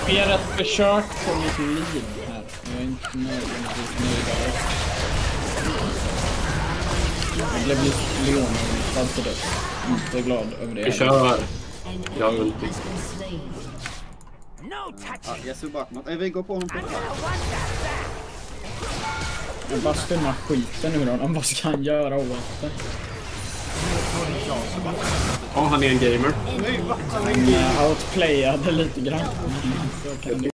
Ber ett försök på mitt liv här. Jag är inte nödvändigtvis nöjd av det. Jag blev lite leonad för det. Inte glad över det. Vi kör. Jag har ulti. Ja, jag såg bara något. Vi går på honom på det. Jag bara stumma skiten ur honom. Vad ska han göra åt det? Ja, han är en gamer. Han outplayade lite grann. Så kan det